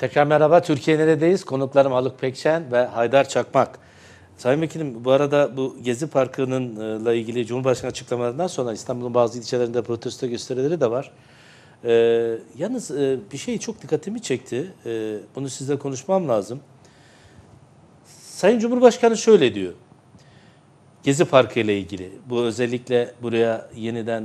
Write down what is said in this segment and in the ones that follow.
Tekrar merhaba. Türkiye neredeyiz? Konuklarım Haluk Pekşen ve Haydar Çakmak. Sayın Vekilim, bu arada bu Gezi Parkı'nınla ilgili Cumhurbaşkanı açıklamalarından sonra İstanbul'un bazı ilçelerinde protesto gösterileri de var. Yalnız bir şey çok dikkatimi çekti. Bunu sizle konuşmam lazım. Sayın Cumhurbaşkanı şöyle diyor. Gezi Parkı ile ilgili. Bu özellikle buraya yeniden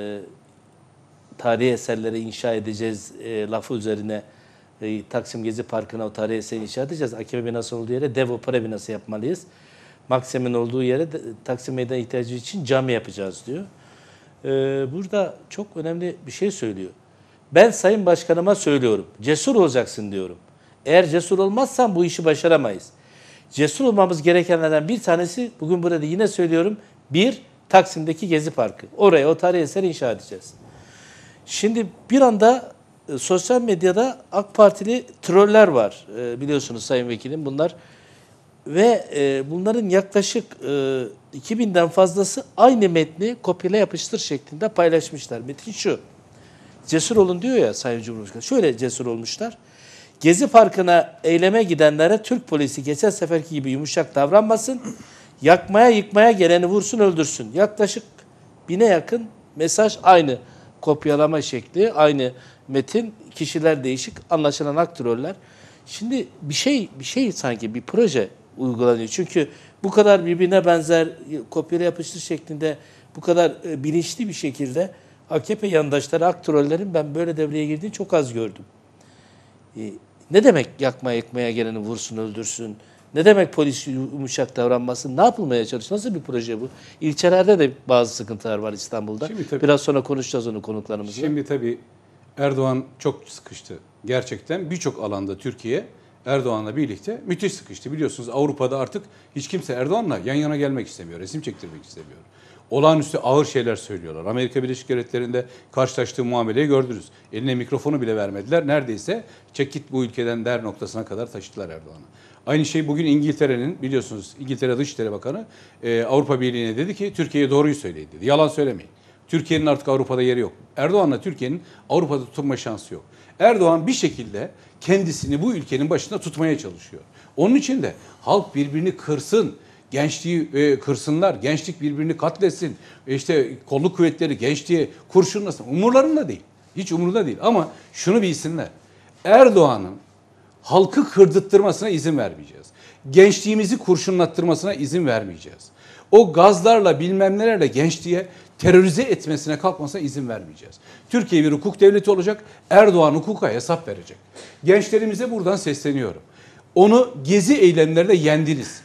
tarihi eserleri inşa edeceğiz lafı üzerine Taksim Gezi Parkı'na o tarihi eseri inşa edeceğiz. AKP binası olduğu yere dev opera binası yapmalıyız. Maksim'in olduğu yere Taksim Meydanı ihtiyacı için cami yapacağız diyor. Burada çok önemli bir şey söylüyor. Ben Sayın Başkanıma söylüyorum. Cesur olacaksın diyorum. Eğer cesur olmazsan bu işi başaramayız. Cesur olmamız gerekenlerden bir tanesi, bugün burada yine söylüyorum, Taksim'deki Gezi Parkı. Oraya o tarihi eseri inşa edeceğiz. Şimdi bir anda sosyal medyada AK Partili troller var. Biliyorsunuz Sayın Vekilim bunlar. Ve bunların yaklaşık 2000'den fazlası aynı metni kopyala yapıştır şeklinde paylaşmışlar. Metin şu. Cesur olun diyor ya Sayın Cumhurbaşkanı. Şöyle cesur olmuşlar. Gezi Parkı'na eyleme gidenlere Türk polisi geçen seferki gibi yumuşak davranmasın. Yakmaya yıkmaya geleni vursun öldürsün. Yaklaşık 1000'e yakın mesaj aynı. Kopyalama şekli, aynı metin, kişiler değişik, anlaşılan aktroller. Şimdi bir şey sanki bir proje uygulanıyor. Çünkü bu kadar birbirine benzer kopyala yapıştır şeklinde bu kadar bilinçli bir şekilde AKP yandaşları, aktrollerin ben böyle devreye girdiğini çok az gördüm. Ne demek yakmaya yıkmaya geleni vursun öldürsün? Ne demek polis yumuşak davranmasın? Ne yapılmaya çalışıyor? Nasıl bir proje bu? İlçelerde de bazı sıkıntılar var İstanbul'da. Biraz sonra konuşacağız onu konuklarımızla. Şimdi tabii Erdoğan çok sıkıştı. Gerçekten birçok alanda Türkiye Erdoğan'la birlikte müthiş sıkıştı. Biliyorsunuz Avrupa'da artık hiç kimse Erdoğan'la yan yana gelmek istemiyor. Resim çektirmek istemiyor. Olağanüstü ağır şeyler söylüyorlar. Amerika Birleşik Devletleri'nde karşılaştığı muameleyi gördünüz. Eline mikrofonu bile vermediler. Neredeyse çek git bu ülkeden der noktasına kadar taşıdılar Erdoğan'ı. Aynı şey bugün İngiltere'nin, biliyorsunuz İngiltere Dışişleri Bakanı Avrupa Birliği'ne dedi ki Türkiye'ye doğruyu söyleyin dedi. Yalan söylemeyin. Türkiye'nin artık Avrupa'da yeri yok. Erdoğan'la Türkiye'nin Avrupa'da tutunma şansı yok. Erdoğan bir şekilde kendisini bu ülkenin başında tutmaya çalışıyor. Onun için de halk birbirini kırsın, gençliği kırsınlar, gençlik birbirini katletsin, işte kolluk kuvvetleri gençliği kurşunlasın. Umurlarında değil. Hiç umurunda değil. Ama şunu bilsinler. Erdoğan'ın halkı kırdırtmasına izin vermeyeceğiz. Gençliğimizi kurşunlattırmasına izin vermeyeceğiz. O gazlarla bilmem nelerle gençliğe terörize etmesine kalkmasına izin vermeyeceğiz. Türkiye bir hukuk devleti olacak. Erdoğan hukuka hesap verecek. Gençlerimize buradan sesleniyorum. Onu gezi eylemlerinde yendiniz.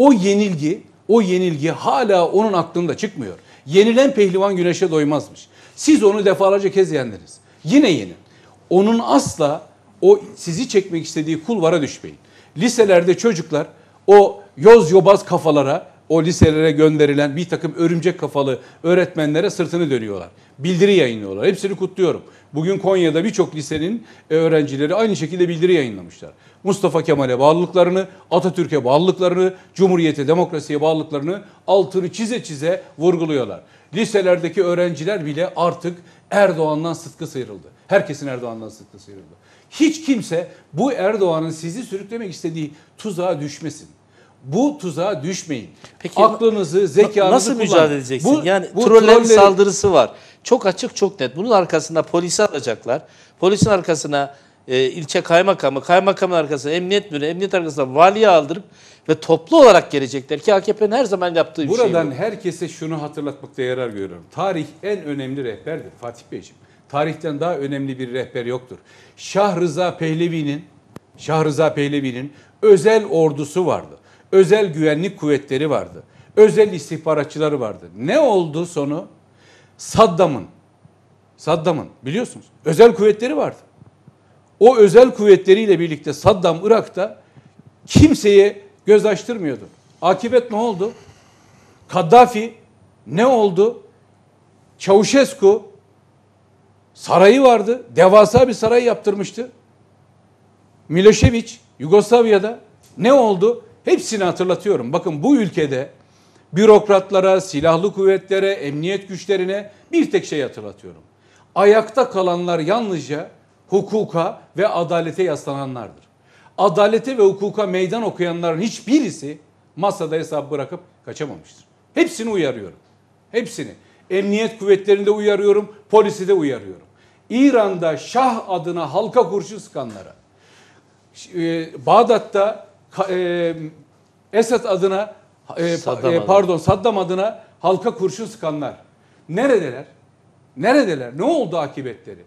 O yenilgi hala onun aklında çıkmıyor. Yenilen pehlivan güneşe doymazmış. Siz onu defalarca kez yendiniz. Yine yenin. Onun asla o sizi çekmek istediği kulvara düşmeyin. Liselerde çocuklar o yoz yobaz kafalara, o liselere gönderilen bir takım örümcek kafalı öğretmenlere sırtını dönüyorlar. Bildiri yayınlıyorlar. Hepsini kutluyorum. Bugün Konya'da birçok lisenin öğrencileri aynı şekilde bildiri yayınlamışlar. Mustafa Kemal'e bağlılıklarını, Atatürk'e bağlılıklarını, Cumhuriyet'e, demokrasiye bağlılıklarını altını çize çize vurguluyorlar. Liselerdeki öğrenciler bile artık Erdoğan'dan sıtkı sıyrıldı. Herkesin Erdoğan'dan sıtkı sıyrıldı. Hiç kimse bu Erdoğan'ın sizi sürüklemek istediği tuzağa düşmesin. Bu tuzağa düşmeyin. Peki, aklınızı, zekanızı nasıl kullanın. mücadele edeceksin? Bu trollerin saldırısı var. Çok açık, çok net. Bunun arkasında polisi alacaklar. Polisin arkasına ilçe kaymakamı, kaymakamın arkasına emniyet müdürü, emniyet arkasına valiye aldırıp ve toplu olarak gelecekler ki AKP'nin her zaman yaptığı bir şey bu. Buradan herkese şunu hatırlatmakta yarar görüyorum. Tarih en önemli rehberdir Fatih Beyciğim. Tarihten daha önemli bir rehber yoktur. Şah Rıza Pehlevi'nin özel ordusu vardı. Özel güvenlik kuvvetleri vardı. Özel istihbaratçıları vardı. Ne oldu sonu? Saddam'ın biliyorsunuz özel kuvvetleri vardı. O özel kuvvetleriyle birlikte Saddam Irak'ta kimseye göz açtırmıyordu. Akıbet ne oldu? Kaddafi ne oldu? Çavuşescu sarayı vardı. Devasa bir saray yaptırmıştı. Milošević Yugoslavya'da ne oldu? Hepsini hatırlatıyorum. Bakın bu ülkede bürokratlara, silahlı kuvvetlere, emniyet güçlerine bir tek şey hatırlatıyorum. Ayakta kalanlar yalnızca hukuka ve adalete yaslananlardır. Adalete ve hukuka meydan okuyanların hiçbirisi masada hesap bırakıp kaçamamıştır. Hepsini uyarıyorum. Hepsini. Emniyet kuvvetlerinde uyarıyorum, polisi de uyarıyorum. İran'da Şah adına halka kurşun sıkanlara, Bağdat'ta Esad adına Saddam adına halka kurşun sıkanlar neredeler? Neredeler? Ne oldu akıbetleri?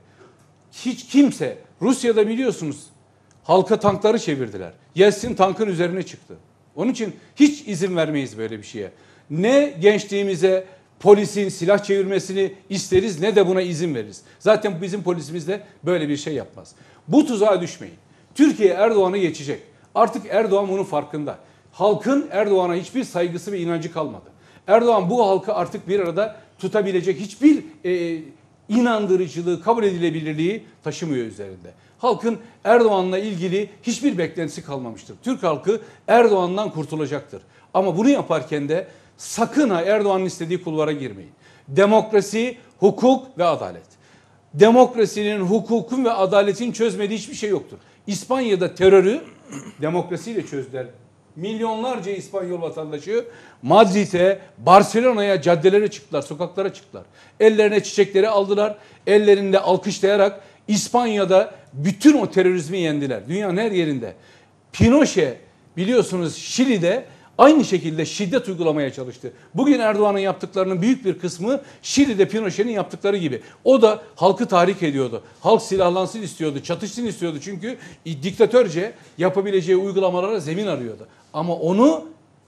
Hiç kimse, Rusya'da biliyorsunuz halka tankları çevirdiler. Yeltsin tankın üzerine çıktı. Onun için hiç izin vermeyiz böyle bir şeye. Ne gençliğimize polisin silah çevirmesini isteriz ne de buna izin veririz. Zaten bizim polisimiz de böyle bir şey yapmaz. Bu tuzağa düşmeyin. Türkiye Erdoğan'ı geçecek. Artık Erdoğan bunun farkında. Halkın Erdoğan'a hiçbir saygısı ve inancı kalmadı. Erdoğan bu halkı artık bir arada tutabilecek hiçbir inandırıcılığı, kabul edilebilirliği taşımıyor üzerinde. Halkın Erdoğan'la ilgili hiçbir beklentisi kalmamıştır. Türk halkı Erdoğan'dan kurtulacaktır. Ama bunu yaparken de sakın ha Erdoğan'ın istediği kulvara girmeyin. Demokrasi, hukuk ve adalet. Demokrasinin, hukukun ve adaletin çözmediği hiçbir şey yoktur. İspanya'da terörü demokrasiyle çözdüler. Milyonlarca İspanyol vatandaşı Madrid'e, Barcelona'ya, caddelere çıktılar, sokaklara çıktılar. Ellerine çiçekleri aldılar, ellerinde alkışlayarak İspanya'da bütün o terörizmi yendiler. Dünyanın her yerinde. Pinochet biliyorsunuz Şili'de aynı şekilde şiddet uygulamaya çalıştı. Bugün Erdoğan'ın yaptıklarının büyük bir kısmı Şili'de Pinochet'in yaptıkları gibi. O da halkı tahrik ediyordu. Halk silahlansın istiyordu, çatışsın istiyordu. Çünkü diktatörce yapabileceği uygulamalara zemin arıyordu. Ama onu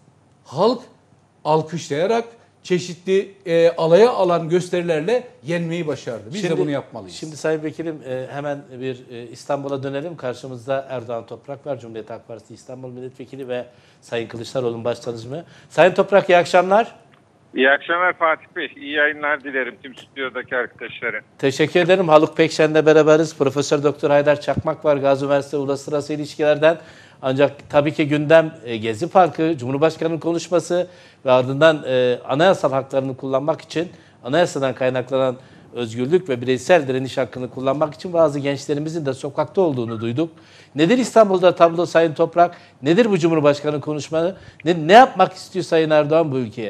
halk alkışlayarak çeşitli alaya alan gösterilerle yenmeyi başardı. Biz de bunu yapmalıyız. Şimdi Sayın Vekilim hemen bir İstanbul'a dönelim. Karşımızda Erdoğan Toprak var. Cumhuriyet Halk Partisi İstanbul Milletvekili ve Sayın Kılıçdaroğlu'nun başdanışmanı. Sayın Toprak iyi akşamlar. İyi akşamlar Fatih Bey. İyi yayınlar dilerim tüm stüdyodaki arkadaşlara. Teşekkür ederim. Haluk Pekşen'le beraberiz. Profesör Doktor Haydar Çakmak var. Gazi Üniversitesi Uluslararası İlişkilerden. Ancak tabii ki gündem Gezi Parkı, Cumhurbaşkanı'nın konuşması ve ardından anayasal haklarını kullanmak için, anayasadan kaynaklanan özgürlük ve bireysel direniş hakkını kullanmak için bazı gençlerimizin de sokakta olduğunu duyduk. Nedir İstanbul'da tablo Sayın Toprak? Nedir bu Cumhurbaşkanı konuşması? Ne yapmak istiyor Sayın Erdoğan bu ülkeye?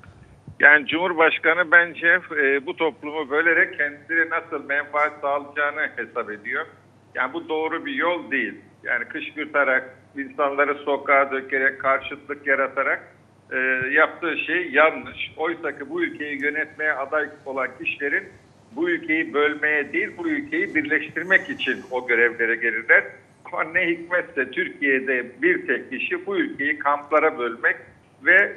Yani Cumhurbaşkanı bence bu toplumu bölerek kendine nasıl menfaat sağlayacağını hesap ediyor. Yani bu doğru bir yol değil. Yani kışkırtarak, insanları sokağa dökerek, karşıtlık yaratarak yaptığı şey yanlış. Oysa ki bu ülkeyi yönetmeye aday olan kişilerin bu ülkeyi bölmeye değil, bu ülkeyi birleştirmek için o görevlere gelirler. Ama ne hikmetse Türkiye'de bir tek kişi bu ülkeyi kamplara bölmek ve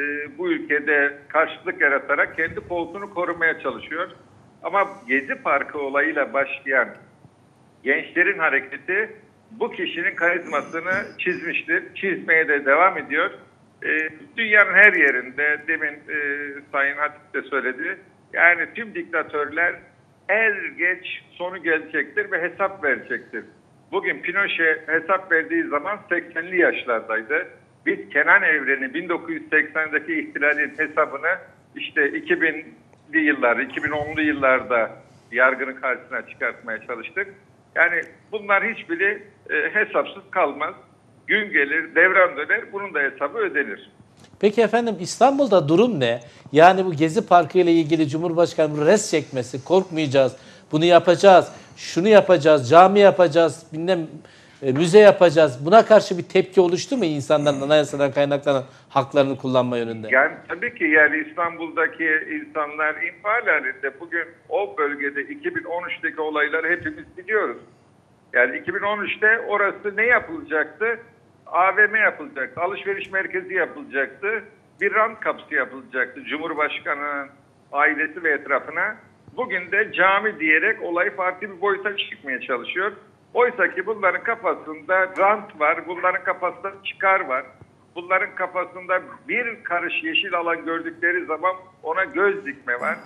bu ülkede karşıtlık yaratarak kendi koltuğunu korumaya çalışıyor. Ama Gezi Parkı olayıyla başlayan gençlerin hareketi bu kişinin karizmasını çizmiştir. Çizmeye de devam ediyor. Dünyanın her yerinde demin Sayın Hatip de söyledi. Yani tüm diktatörler er geç sonu gelecektir ve hesap verecektir. Bugün Pinochet hesap verdiği zaman 80'li yaşlardaydı. Biz Kenan Evren'i 1980'deki ihtilalin hesabını işte 2000'li yıllarda, 2010'lu yıllarda yargının karşısına çıkartmaya çalıştık. Yani bunlar hiçbiri hesapsız kalmaz. Gün gelir, devran döner, bunun da hesabı ödenir. Peki efendim İstanbul'da durum ne? Yani bu Gezi Parkı ile ilgili Cumhurbaşkanı res çekmesi, korkmayacağız, bunu yapacağız, şunu yapacağız, cami yapacağız, bilmem müze yapacağız. Buna karşı bir tepki oluştu mu insanların anayasadan kaynaklanan haklarını kullanma yönünde? Yani tabii ki yani İstanbul'daki insanlar infial halinde. Bugün o bölgede 2013'teki olayları hepimiz biliyoruz. Yani 2013'te orası ne yapılacaktı? AVM yapılacaktı, alışveriş merkezi yapılacaktı, bir rant kapısı yapılacaktı Cumhurbaşkanı'nın ailesi ve etrafına. Bugün de cami diyerek olayı farklı bir boyuta çıkmaya çalışıyor. Oysa ki bunların kafasında rant var, bunların kafasında çıkar var. Bunların kafasında bir karış yeşil alan gördükleri zaman ona göz dikme var.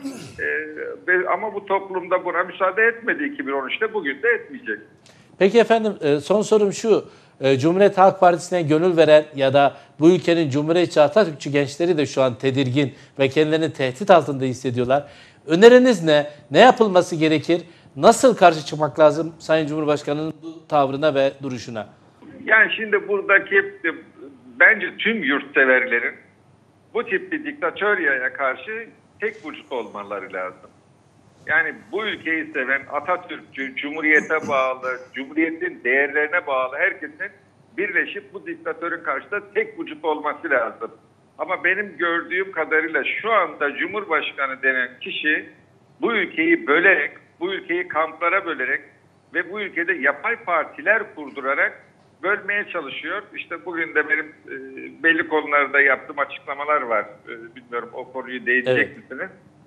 Ama bu toplumda buna müsaade etmedi 2013'te, bugün de etmeyecek. Peki efendim son sorum şu. Cumhuriyet Halk Partisi'ne gönül veren ya da bu ülkenin Cumhuriyetçi Atatürkçü gençleri de şu an tedirgin ve kendilerini tehdit altında hissediyorlar. Öneriniz ne? Ne yapılması gerekir? Nasıl karşı çıkmak lazım Sayın Cumhurbaşkanı'nın bu tavrına ve duruşuna? Yani şimdi buradaki bence tüm yurtseverlerin bu tip bir diktatöryaya karşı tek vücut olmaları lazım. Yani bu ülkeyi seven, Atatürkçü, Cumhuriyete bağlı, Cumhuriyetin değerlerine bağlı herkesin birleşip bu diktatörün karşısında tek vücut olması lazım. Ama benim gördüğüm kadarıyla şu anda Cumhurbaşkanı denen kişi bu ülkeyi bölerek, bu ülkeyi kamplara bölerek ve bu ülkede yapay partiler kurdurarak bölmeye çalışıyor. İşte bugün de benim belli konularda yaptığım açıklamalar var. Bilmiyorum o konuyu değinecek misiniz?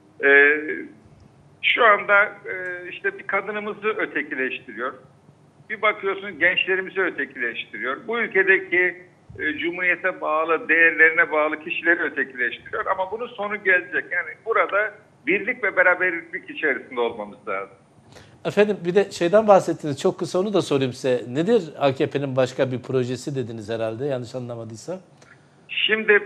Şu anda işte bir kadınımızı ötekileştiriyor. Bir bakıyorsun gençlerimizi ötekileştiriyor. Bu ülkedeki Cumhuriyete bağlı, değerlerine bağlı kişileri ötekileştiriyor. Ama bunun sonu gelecek. Yani burada birlik ve beraberlik içerisinde olmamız lazım. Efendim bir de şeyden bahsettiniz. Çok kısa onu da sorayım size. Nedir AKP'nin başka bir projesi dediniz herhalde yanlış anlamadıysam? Şimdi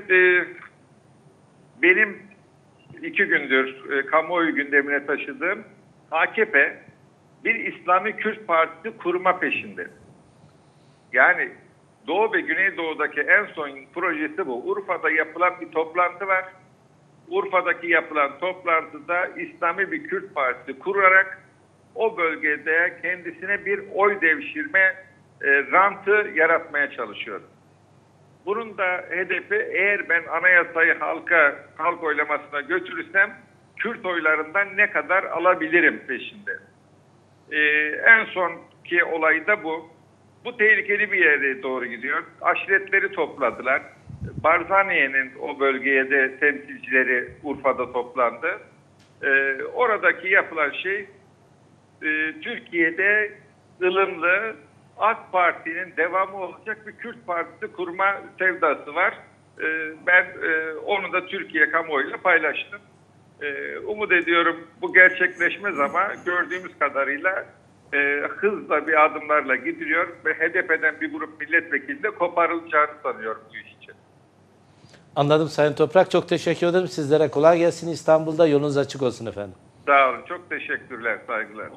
benim 2 gündür kamuoyu gündemine taşıdığım AKP bir İslami Kürt Partisi kurma peşinde. Yani Doğu ve Güneydoğu'daki en son projesi bu. Urfa'da yapılan bir toplantı var. Urfa'daki yapılan toplantıda İslami bir Kürt Partisi kurarak o bölgede kendisine bir oy devşirme rantı yaratmaya çalışıyor. Bunun da hedefi eğer ben anayasayı halk oylamasına götürürsem Kürt oylarından ne kadar alabilirim peşinde. En sonki olay da bu. Bu tehlikeli bir yere doğru gidiyor. Aşiretleri topladılar. Barzaniye'nin o bölgeye de temsilcileri Urfa'da toplandı. Oradaki yapılan şey Türkiye'de ılımlı AK Parti'nin devamı olacak bir Kürt Partisi kurma sevdası var. Ben onu da Türkiye kamuoyuyla paylaştım. Umut ediyorum bu gerçekleşmez ama gördüğümüz kadarıyla hızla bir adımlarla gidiliyor ve HDP'den bir grup milletvekili de koparılacağını sanıyorum bu iş için. Anladım Sayın Toprak. Çok teşekkür ederim. Sizlere kolay gelsin. İstanbul'da yolunuz açık olsun efendim. Sağ olun. Çok teşekkürler. Saygılar.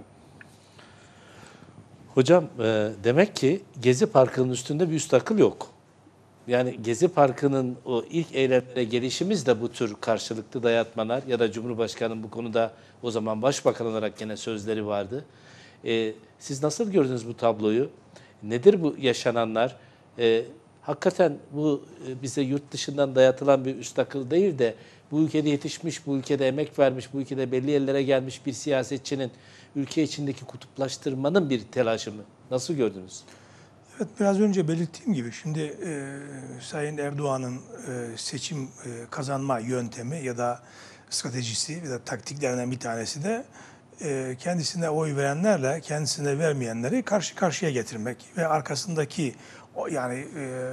Hocam demek ki Gezi Parkı'nın üstünde bir üst akıl yok. Yani Gezi Parkı'nın o ilk eylemlere gelişimiz de bu tür karşılıklı dayatmalar ya da Cumhurbaşkanı'nın bu konuda o zaman Başbakan olarak gene sözleri vardı. Siz nasıl gördünüz bu tabloyu? Nedir bu yaşananlar? Hakikaten bu bize yurt dışından dayatılan bir üst akıl değil de bu ülkede yetişmiş, bu ülkede emek vermiş, bu ülkede belli yerlere gelmiş bir siyasetçinin ülke içindeki kutuplaştırmanın bir telaşı mı? Nasıl gördünüz? Evet, biraz önce belirttiğim gibi şimdi Sayın Erdoğan'ın seçim kazanma yöntemi ya da stratejisi ya da taktiklerinden bir tanesi de kendisine oy verenlerle kendisine vermeyenleri karşı karşıya getirmek ve arkasındaki yani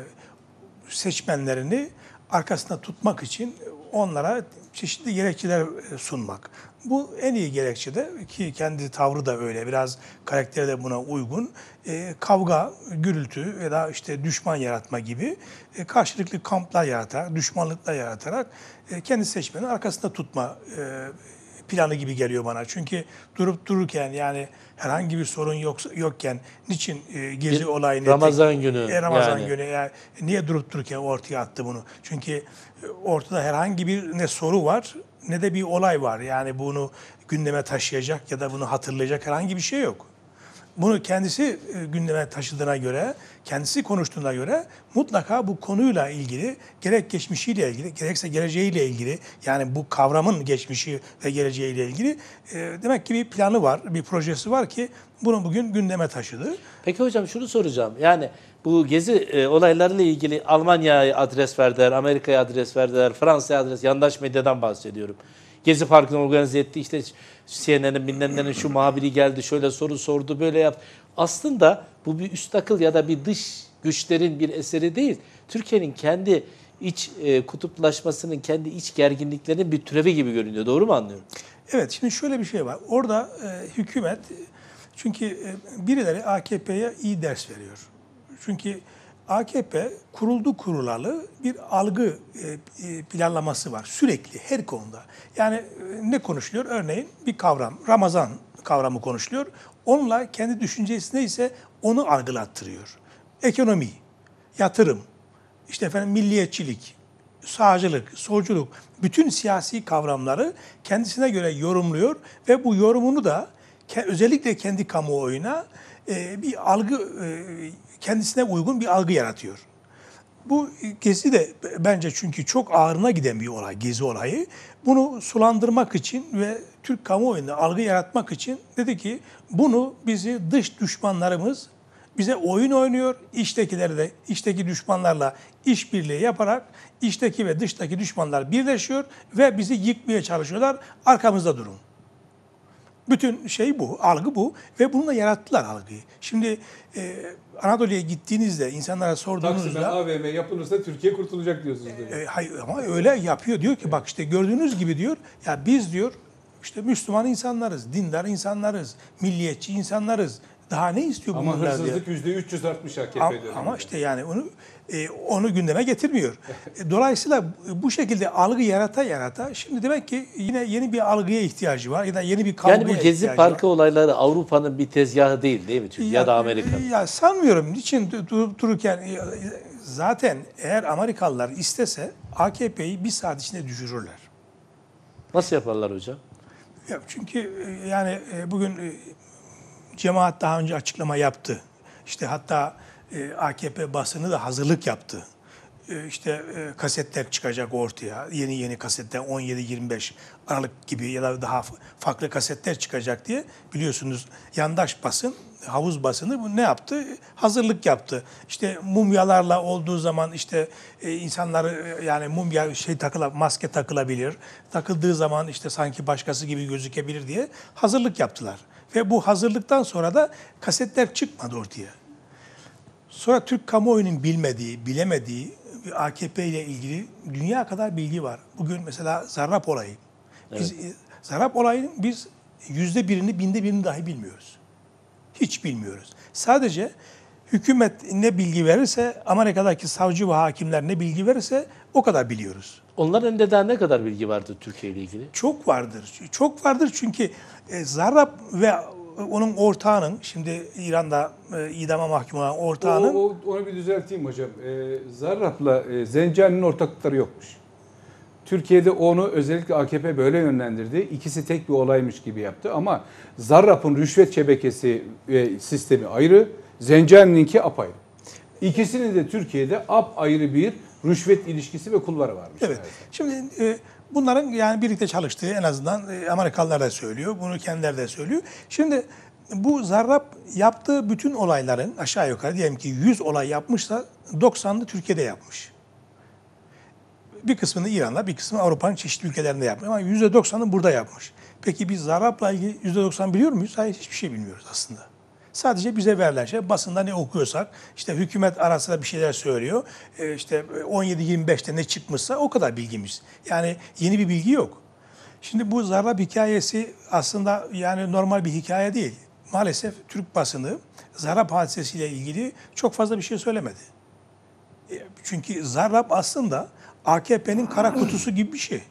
seçmenlerini arkasında tutmak için onlara çeşitli gerekçeler sunmak. Bu en iyi gerekçe de ki kendi tavrı da öyle, biraz karakteri de buna uygun. Kavga, gürültü ya da işte düşman yaratma gibi karşılıklı kamplar yaratarak, düşmanlıklar yaratarak kendi seçmeni arkasında tutma planı gibi geliyor bana. Çünkü durup dururken yani herhangi bir sorun yokken niçin Gezi olayını... Ramazan günü. Ramazan günü. Yani niye durup dururken ortaya attı bunu? Çünkü ortada herhangi bir ne soru var ne de bir olay var. Yani bunu gündeme taşıyacak ya da bunu hatırlayacak herhangi bir şey yok. Bunu kendisi gündeme taşıdığına göre, kendisi konuştuğuna göre mutlaka bu konuyla ilgili, gerek geçmişiyle ilgili, gerekse geleceğiyle ilgili, yani bu kavramın geçmişi ve geleceğiyle ilgili demek ki bir planı var, bir projesi var ki bunu bugün gündeme taşıdı. Peki hocam şunu soracağım. Yani bu Gezi olaylarıyla ilgili Almanya'ya adres verdiler, Amerika'ya adres verdiler, Fransa'ya adres, yandaş medyadan bahsediyorum. Gezi Parkı'nı organize etti, işte CNN'in bilmem şu muhabiri geldi, şöyle soru sordu, böyle yaptı. Aslında bu bir üst akıl ya da bir dış güçlerin bir eseri değil. Türkiye'nin kendi iç kutuplaşmasının, kendi iç gerginliklerinin bir türevi gibi görünüyor. Doğru mu anlıyorum? Evet, şimdi şöyle bir şey var. Orada hükümet, çünkü birileri AKP'ye iyi ders veriyor. Çünkü AKP kuruldu kurulalı bir algı planlaması var sürekli her konuda. Yani ne konuşuluyor? Örneğin bir kavram, Ramazan kavramı konuşuluyor. Onunla kendi düşüncesi neyse onu algılattırıyor. Ekonomi, yatırım, işte efendim milliyetçilik, sağcılık, solculuk, bütün siyasi kavramları kendisine göre yorumluyor ve bu yorumunu da özellikle kendi kamuoyuna bir algı, kendisine uygun bir algı yaratıyor. Bu Gezi de bence çünkü çok ağırına giden bir olay, Gezi olayı. Bunu sulandırmak için ve Türk kamuoyunda algı yaratmak için dedi ki bunu bizi dış düşmanlarımız bize oyun oynuyor. İçtekileri de içteki düşmanlarla işbirliği yaparak içteki ve dıştaki düşmanlar birleşiyor ve bizi yıkmaya çalışıyorlar. Arkamızda durun. Bütün şey bu, algı bu ve bununla yarattılar algıyı. Şimdi Anadolu'ya gittiğinizde insanlara sorduğunuzda... Taksim'e AVM yapılırsa Türkiye kurtulacak diyorsunuz. Hayır ama öyle yapıyor. Diyor ki bak işte gördüğünüz gibi diyor ya biz diyor işte Müslüman insanlarız, dindar insanlarız, milliyetçi insanlarız. Daha ne istiyor bunlar Ama diye. hırsızlık %300 artmış AKP'de. Ama işte yani onu gündeme getirmiyor. Dolayısıyla bu şekilde algı yarata şimdi demek ki yine yeni bir algıya ihtiyacı var ya da yeni bir kavgaya Yani bu ihtiyacı Gezi var. Parkı olayları Avrupa'nın bir tezgahı değil mi Türkiye ya da Amerika? Ya sanmıyorum. Niçin durup dururken zaten eğer Amerikalılar istese AKP'yi bir saat içinde düşürürler. Nasıl yaparlar hocam? Ya çünkü yani bugün cemaat daha önce açıklama yaptı. İşte hatta AKP basını da hazırlık yaptı. İşte kasetler çıkacak ortaya. Yeni kasetler 17-25 Aralık gibi ya da daha farklı kasetler çıkacak diye biliyorsunuz yandaş basın, havuz basını bu ne yaptı? Hazırlık yaptı. İşte mumyalarla olduğu zaman işte insanları yani mumya maske takılabilir. Takıldığı zaman işte sanki başkası gibi gözükebilir diye hazırlık yaptılar. Ve bu hazırlıktan sonra da kasetler çıkmadı ortaya. Sonra Türk kamuoyunun bilmediği, bilemediği AKP ile ilgili dünya kadar bilgi var. Bugün mesela Zarrab olayı. Biz Zarrab olayının biz %1'ini, binde birini dahi bilmiyoruz. Hiç bilmiyoruz. Sadece hükümet ne bilgi verirse, Amerika'daki savcı ve hakimler ne bilgi verirse o kadar biliyoruz. Onların önünde daha ne kadar bilgi vardı Türkiye ile ilgili? Çok vardır. Çok vardır çünkü Zarrab ve onun ortağının, şimdi İran'da idama mahkum olan ortağının... Onu bir düzelteyim hocam. Zarrab'la Zencani'nin ortaklıkları yokmuş. Türkiye'de onu özellikle AKP böyle yönlendirdi. İkisi tek bir olaymış gibi yaptı ama Zarrab'ın rüşvet şebekesi ve sistemi ayrı, Zencani'ninki apayrı. İkisinin de Türkiye'de apayrı bir rüşvet ilişkisi ve kulvarı varmış. Evet. Şimdi bunların yani birlikte çalıştığı en azından Amerikalılar da söylüyor. Bunu kendileri de söylüyor. Şimdi bu Zarrab yaptığı bütün olayların aşağı yukarı diyelim ki 100 olay yapmışsa 90'ını Türkiye'de yapmış. Bir kısmını İran'da, bir kısmını Avrupa'nın çeşitli ülkelerinde yapmış ama %90'ını burada yapmış. Peki biz Zarrab'la ilgili %90 biliyor muyuz? Hayır, hiçbir şey bilmiyoruz aslında. Sadece bize verilen şey, basında ne okuyorsak, işte hükümet arasında bir şeyler söylüyor, işte 17-25'te ne çıkmışsa o kadar bilgimiz. Yani yeni bir bilgi yok. Şimdi bu Zarrab hikayesi aslında yani normal bir hikaye değil. Maalesef Türk basını Zarrab hadisesiyle ilgili çok fazla bir şey söylemedi. Çünkü Zarrab aslında AKP'nin kara kutusu gibi bir şey.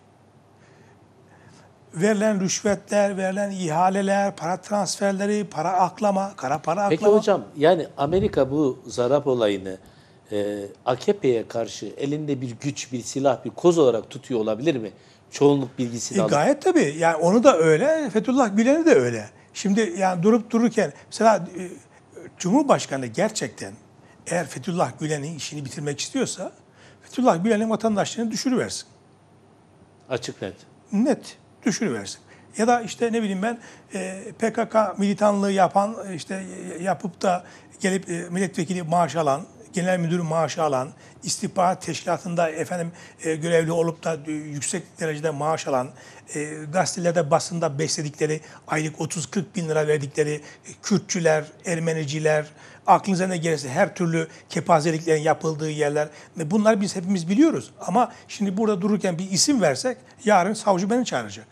Verilen rüşvetler, verilen ihaleler, para transferleri, para aklama, kara para aklama. Peki hocam yani Amerika bu Zarrab olayını AKP'ye karşı elinde bir güç, bir silah, bir koz olarak tutuyor olabilir mi? Çoğunluk bilgisini alıp. Gayet tabii. Yani onu da öyle, Fethullah Gülen'i de öyle. Şimdi yani durup dururken mesela Cumhurbaşkanı gerçekten eğer Fethullah Gülen'in işini bitirmek istiyorsa Fethullah Gülen'in vatandaşlığını düşürüversin. Açık net. Net düşürüversin. Ya da işte ne bileyim ben PKK militanlığı yapan işte yapıp da gelip milletvekili maaşı alan, genel müdür maaşı alan, istihbarat teşkilatında görevli olup da yüksek derecede maaş alan, gazetelerde basında besledikleri aylık 30-40 bin lira verdikleri Kürtçüler, Ermeniciler, aklınıza ne gelirse her türlü kepazeliklerin yapıldığı yerler. Bunları biz hepimiz biliyoruz. Ama şimdi burada dururken bir isim versek yarın savcı beni çağıracak.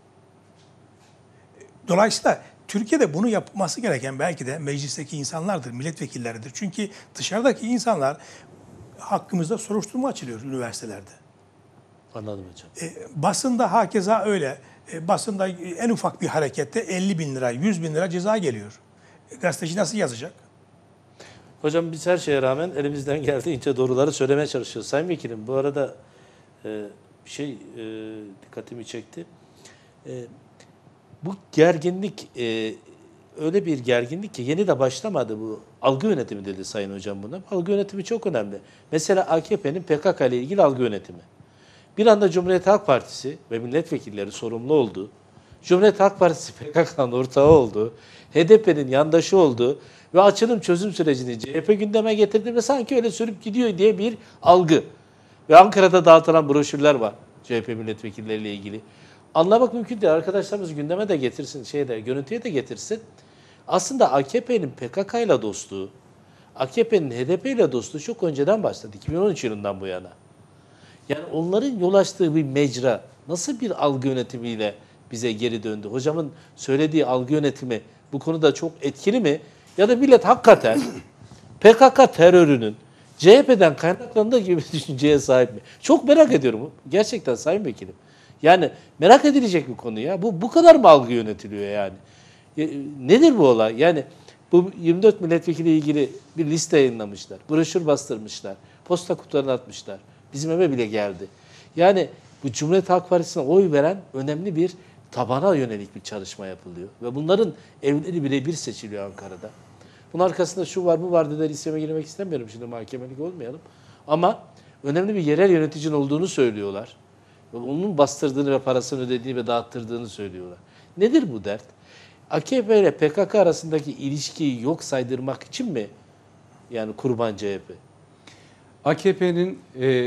Dolayısıyla Türkiye'de bunu yapması gereken belki de meclisteki insanlardır, milletvekilleridir. Çünkü dışarıdaki insanlar hakkımızda soruşturma açılıyor üniversitelerde. Anladım hocam. Basında hakeza öyle. basında en ufak bir harekette 50 bin lira, 100 bin lira ceza geliyor. Gazeteci nasıl yazacak? Hocam biz her şeye rağmen elimizden geldiğince doğruları söylemeye çalışıyoruz. Sayın Vekilim bu arada bir şey dikkatimi çekti. Bu gerginlik öyle bir gerginlik ki yeni de başlamadı bu. Algı yönetimi dedi Sayın Hocam buna. Algı yönetimi çok önemli. Mesela AKP'nin PKK ile ilgili algı yönetimi. Bir anda Cumhuriyet Halk Partisi ve milletvekilleri sorumlu oldu. Cumhuriyet Halk Partisi PKK'nın ortağı oldu. HDP'nin yandaşı oldu. Ve açılım çözüm sürecini CHP gündeme getirdi ve sanki öyle sürüp gidiyor diye bir algı. Ve Ankara'da dağıtılan broşürler var CHP milletvekilleriyle ilgili. Anlamak mümkün değil. Arkadaşlarımız gündeme de getirsin, görüntüye de getirsin. Aslında AKP'nin PKK ile dostluğu, AKP'nin HDP ile dostluğu çok önceden başladı. 2013 yılından bu yana. Yani onların yol açtığı bir mecra nasıl bir algı yönetimiyle bize geri döndü? Hocamın söylediği algı yönetimi bu konuda çok etkili mi? Ya da millet hakikaten PKK terörünün CHP'den kaynaklandığı gibi bir düşünceye sahip mi? Çok merak ediyorum. Gerçekten Sayın Vekilim. Yani merak edilecek bir konu ya. Bu kadar mı algı yönetiliyor yani? Nedir bu olay? Yani bu 24 milletvekili ilgili bir liste yayınlamışlar. Broşür bastırmışlar. Posta kutularına atmışlar. Bizim eve bile geldi. Yani bu Cumhuriyet Halk Partisi'ne oy veren önemli bir tabana yönelik bir çalışma yapılıyor. Ve bunların evleri birebir seçiliyor Ankara'da. Bunun arkasında şu var bu var dediler, iseme girmek istemiyorum şimdi, mahkemelik olmayalım. Ama önemli bir yerel yöneticinin olduğunu söylüyorlar. Onun bastırdığını ve parasını ödediğini ve dağıttırdığını söylüyorlar. Nedir bu dert? AKP ile PKK arasındaki ilişkiyi yok saydırmak için mi yani kurban CHP? AKP'nin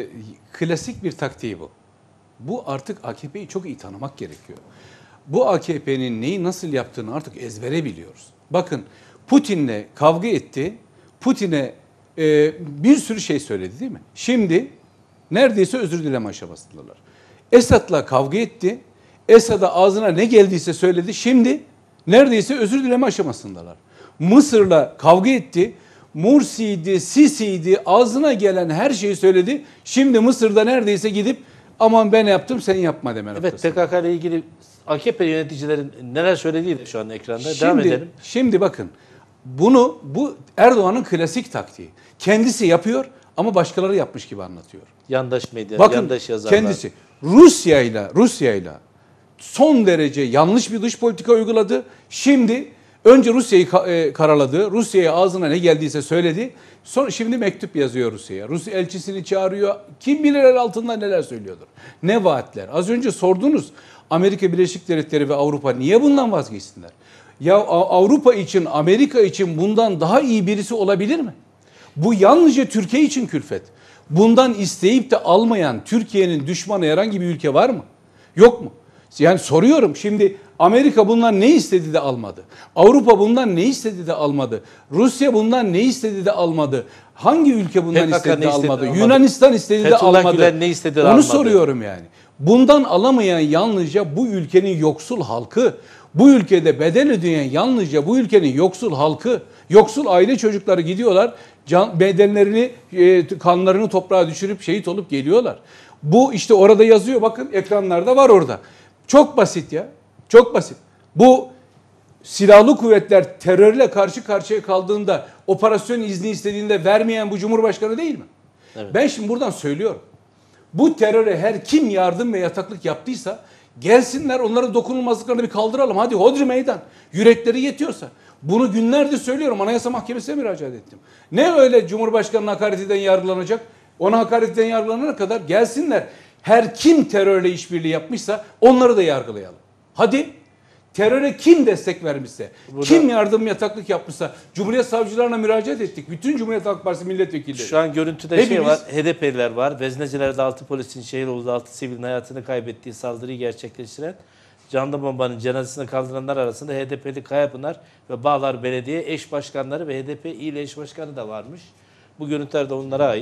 klasik bir taktiği bu. Bu artık AKP'yi çok iyi tanımak gerekiyor. Bu AKP'nin neyi nasıl yaptığını artık ezbere biliyoruz. Bakın Putin'le kavga etti. Putin'e bir sürü şey söyledi değil mi? Şimdi neredeyse özür dileme aşamasındalar. Esad'la kavga etti. Esad'a ağzına ne geldiyse söyledi. Şimdi neredeyse özür dileme aşamasındalar. Mısır'la kavga etti. Mursi'ydi, Sisi'ydi, ağzına gelen her şeyi söyledi. Şimdi Mısır'da neredeyse gidip aman ben yaptım sen yapma deme Evet, noktasında. PKK ile ilgili AKP yöneticilerin neler söylediği de şu an ekranda. Devam edelim. Şimdi bakın bu Erdoğan'ın klasik taktiği. Kendisi yapıyor ama başkaları yapmış gibi anlatıyor. Yandaş medya, Bakın yandaş yazarlar. kendisi Rusya'yla son derece yanlış bir dış politika uyguladı. Şimdi önce Rusya'yı karaladı. Rusya'ya ağzına ne geldiyse söyledi. Sonra şimdi mektup yazıyor Rusya'ya. Rusya elçisini çağırıyor. Kim bilir el altında neler söylüyordur. Ne vaatler. Az önce sordunuz Amerika Birleşik Devletleri ve Avrupa niye bundan vazgeçsinler? Ya Avrupa için, Amerika için bundan daha iyi birisi olabilir mi? Bu yalnızca Türkiye için külfet. Bundan isteyip de almayan Türkiye'nin düşmanı herhangi bir ülke var mı? Yok mu? Yani soruyorum şimdi Amerika bundan ne istedi de almadı? Avrupa bundan ne istedi de almadı? Rusya bundan ne istedi de almadı? Hangi ülke bundan PKK istedi de ne istedi almadı? de almadı? Yunanistan istedi de Fethullah almadı. Gülen ne istedi de Onu almadı? soruyorum yani. Bundan alamayan yalnızca bu ülkenin yoksul halkı. Bu ülkede bedel ödeyen yalnızca bu ülkenin yoksul halkı. Yoksul aile çocukları gidiyorlar. Bedenlerini, kanlarını toprağa düşürüp şehit olup geliyorlar. Bu işte orada yazıyor. Bakın ekranlarda var orada. Çok basit ya. Çok basit. Bu silahlı kuvvetler terörle karşı karşıya kaldığında operasyon izni istediğinde vermeyen bu Cumhurbaşkanı değil mi? Evet. Ben şimdi buradan söylüyorum. Bu teröre her kim yardım ve yataklık yaptıysa gelsinler onların dokunulmazlıklarını bir kaldıralım. Hadi hodri meydan. Yürekleri yetiyorsa. Bunu günlerdir söylüyorum. Anayasa Mahkemesi'ne müracaat ettim. Ne öyle Cumhurbaşkanı'nın hakaretinden yargılanacak? Ona hakaretten yargılanana kadar gelsinler. Her kim terörle işbirliği yapmışsa onları da yargılayalım. Hadi teröre kim destek vermişse, kim yardım yataklık yapmışsa Cumhuriyet Savcılarına müracaat ettik. Bütün Cumhuriyet Halk Partisi milletvekilleri. Şu an görüntüde şey var, HDP'liler var. Vezneciler'de 6 polisin şehir olduğu 6 sivilin hayatını kaybettiği saldırıyı gerçekleştiren canlı bombanın cenazesine kaldıranlar arasında HDP'li Kayapınar ve Bağlar Belediye eş başkanları ve HDP il eş başkanı da varmış. Bu görüntüler de onlara ait.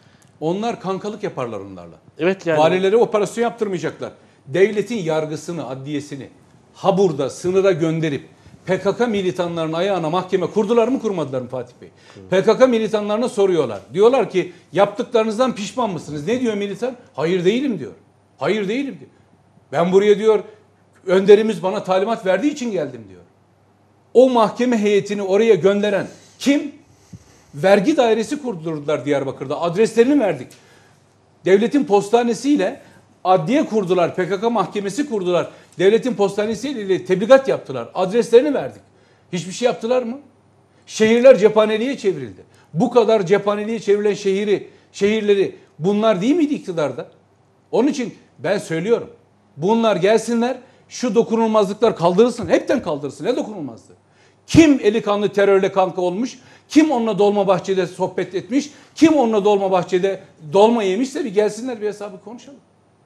Onlar kankalık yaparlar onlarla. Evet yani. Valilere operasyon yaptırmayacaklar. Devletin yargısını, adliyesini burada sınıra gönderip PKK militanlarının ayağına mahkeme kurdular mı kurmadılar mı Fatih Bey? PKK militanlarına soruyorlar. Diyorlar ki yaptıklarınızdan pişman mısınız? Ne diyor militan? Hayır değilim diyor. Hayır değilim diyor. Ben buraya diyor Önderimiz bana talimat verdiği için geldim diyor. O mahkeme heyetini oraya gönderen kim? Vergi dairesi kurdurdular Diyarbakır'da. Adreslerini verdik. Devletin postanesiyle adliye kurdular. PKK mahkemesi kurdular. Devletin postanesiyle tebligat yaptılar. Adreslerini verdik. Hiçbir şey yaptılar mı? Şehirler cephaneliğe çevrildi. Bu kadar cephaneliğe çevrilen şehirleri bunlar değil miydi iktidarda? Onun için ben söylüyorum. Bunlar gelsinler, şu dokunulmazlıklar kaldırılsın. Hepten kaldırılsın. Ne dokunulmazlığı? Kim eli kanlı terörle kanka olmuş? Kim onunla Dolmabahçe'de sohbet etmiş? Kim onunla Dolmabahçe'de dolma yemişse bir gelsinler, bir hesabı konuşalım.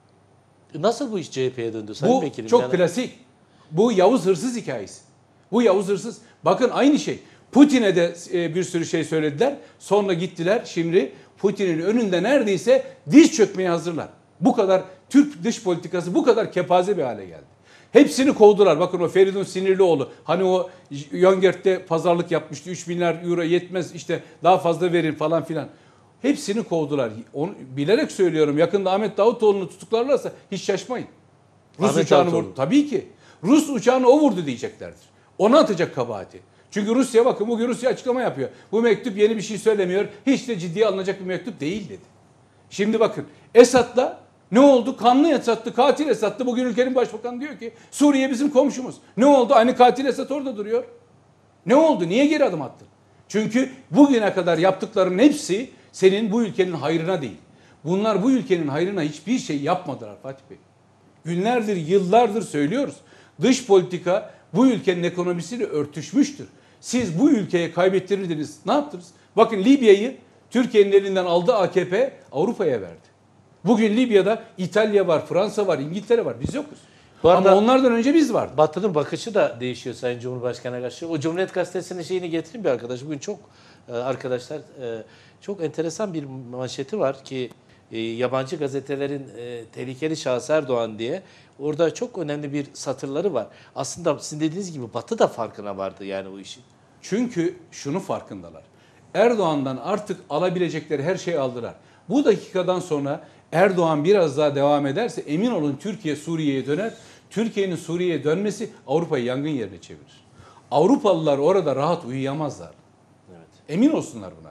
Nasıl bu iş CHP'ye döndü Sayın Bu Vekilim? çok klasik. Bu Yavuz Hırsız hikayesi. Bu Yavuz Hırsız. Bakın aynı şey. Putin'e de bir sürü şey söylediler. Sonra gittiler. Şimdi Putin'in önünde neredeyse diz çökmeye hazırlar. Bu kadar Türk dış politikası bu kadar kepaze bir hale geldi. Hepsini kovdular. Bakın o Feridun Sinirlioğlu. Hani o Yongert'te pazarlık yapmıştı. 3 milyar euro yetmez işte daha fazla verin falan filan. Hepsini kovdular. Onu bilerek söylüyorum. Yakında Ahmet Davutoğlu'nu tutuklarlarsa hiç şaşmayın. Rus Ahmet uçağını Davutoğlu. vurdu. Tabii ki. Rus uçağını o vurdu diyeceklerdir. Ona atacak kabahati. Çünkü Rusya bakın bugün Rusya açıklama yapıyor. Bu mektup yeni bir şey söylemiyor. Hiç de ciddiye alınacak bir mektup değil dedi. Şimdi bakın Esad'la ne oldu? Kanlı Esad'tı, katil Esad'tı. Bugün ülkenin başbakanı diyor ki Suriye bizim komşumuz. Ne oldu? Aynı katil Esad orada duruyor. Ne oldu? Niye geri adım attın? Çünkü bugüne kadar yaptıklarının hepsi senin bu ülkenin hayrına değil. Bunlar bu ülkenin hayrına hiçbir şey yapmadılar Fatih Bey. Günlerdir, yıllardır söylüyoruz. Dış politika bu ülkenin ekonomisiyle örtüşmüştür. Siz bu ülkeye kaybettirirdiniz. Ne yaptınız? Bakın Libya'yı Türkiye'nin elinden aldı AKP, Avrupa'ya verdi. Bugün Libya'da İtalya var, Fransa var, İngiltere var. Biz yokuz. Bu arada ama onlardan önce biz vardık. Batı'nın bakışı da değişiyor Sayın Cumhurbaşkanı'na karşı. O Cumhuriyet Gazetesi'nin şeyini getireyim bir arkadaş. Bugün çok arkadaşlar çok enteresan bir manşeti var ki yabancı gazetelerin tehlikeli şahıs Erdoğan diye orada çok önemli bir satırları var. Aslında sizin dediğiniz gibi Batı da farkına vardı yani o işin. Çünkü şunu farkındalar. Erdoğan'dan artık alabilecekleri her şeyi aldılar. Bu dakikadan sonra Erdoğan biraz daha devam ederse emin olun Türkiye Suriye'ye döner. Türkiye'nin Suriye'ye dönmesi Avrupa'yı yangın yerine çevirir. Avrupalılar orada rahat uyuyamazlar. Evet. Emin olsunlar buna.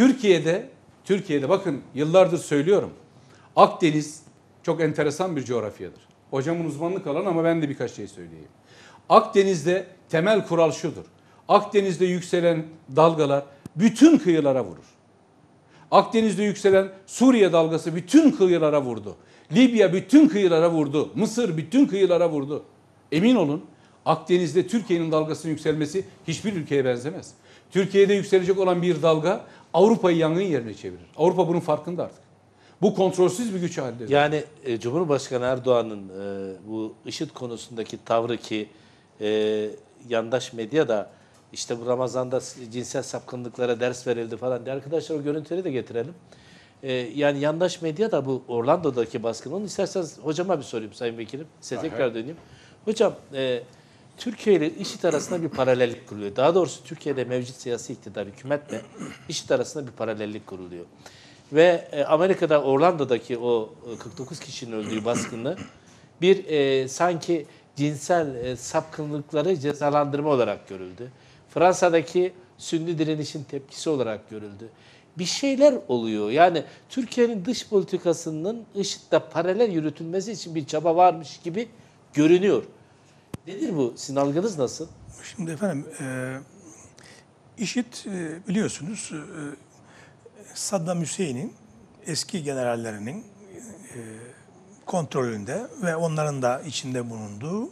Türkiye'de bakın yıllardır söylüyorum. Akdeniz çok enteresan bir coğrafyadır. Hocamın uzmanlık alanı ama ben de birkaç şey söyleyeyim. Akdeniz'de temel kural şudur. Akdeniz'de yükselen dalgalar bütün kıyılara vurur. Akdeniz'de yükselen Suriye dalgası bütün kıyılara vurdu. Libya bütün kıyılara vurdu. Mısır bütün kıyılara vurdu. Emin olun Akdeniz'de Türkiye'nin dalgasının yükselmesi hiçbir ülkeye benzemez. Türkiye'de yükselecek olan bir dalga Avrupa'yı yangın yerine çevirir. Avrupa bunun farkında artık. Bu kontrolsüz bir güç halinde. Yani Cumhurbaşkanı Erdoğan'ın bu IŞİD konusundaki tavrı ki yandaş medya da işte bu Ramazan'da cinsel sapkınlıklara ders verildi falan diye arkadaşlar o görüntüleri de getirelim. Yani yandaş medya da bu Orlando'daki baskın. Onu isterseniz hocama bir sorayım Sayın Vekilim. Size tekrar döneyim. Hocam Türkiye ile IŞİD arasında bir paralellik kuruluyor. Daha doğrusu Türkiye'de mevcut siyasi iktidar hükümetle IŞİD arasında bir paralellik kuruluyor. Ve Amerika'da Orlando'daki o 49 kişinin öldüğü baskını bir sanki cinsel sapkınlıkları cezalandırma olarak görüldü. Fransa'daki Sünni direnişin tepkisi olarak görüldü. Bir şeyler oluyor. Yani Türkiye'nin dış politikasının IŞİD'le paralel yürütülmesi için bir çaba varmış gibi görünüyor. Nedir bu? Sizin algınız nasıl? Şimdi efendim IŞİD biliyorsunuz Saddam Hüseyin'in eski generallerinin kontrolünde ve onların da içinde bulunduğu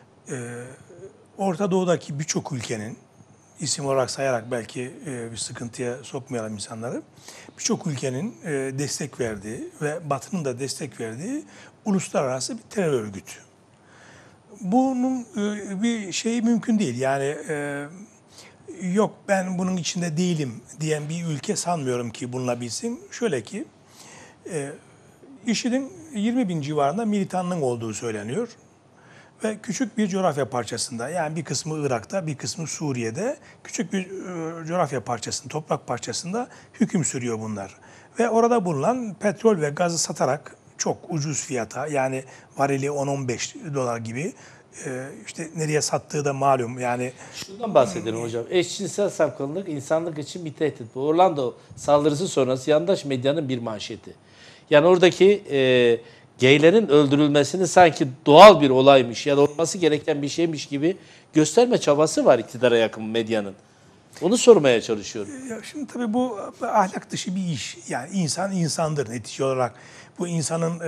Orta Doğu'daki birçok ülkenin isim olarak sayarak belki bir sıkıntıya sokmayalım insanları. Birçok ülkenin destek verdiği ve Batı'nın da destek verdiği uluslararası bir terör örgütü. Bunun bir şeyi mümkün değil. Yani yok ben bunun içinde değilim diyen bir ülke sanmıyorum ki bulunabilsin. Şöyle ki IŞİD'in 20 bin civarında militanlığın olduğu söyleniyor. Ve küçük bir coğrafya parçasında yani bir kısmı Irak'ta bir kısmı Suriye'de küçük bir coğrafya parçasında, toprak parçasında hüküm sürüyor bunlar. Ve orada bulunan petrol ve gazı satarak çok ucuz fiyata yani varili 10-15 dolar gibi işte nereye sattığı da malum. Yani Şundan bahsedelim hocam. Eşcinsel sapkınlık insanlık için bir tehdit. Bu Orlando saldırısı sonrası yandaş medyanın bir manşeti. Yani oradaki geylerin öldürülmesini sanki doğal bir olaymış ya da olması gereken bir şeymiş gibi gösterme çabası var iktidara yakın medyanın. Onu sormaya çalışıyorum. ya şimdi tabii bu ahlak dışı bir iş. Yani insan insandır netice olarak. Bu insanın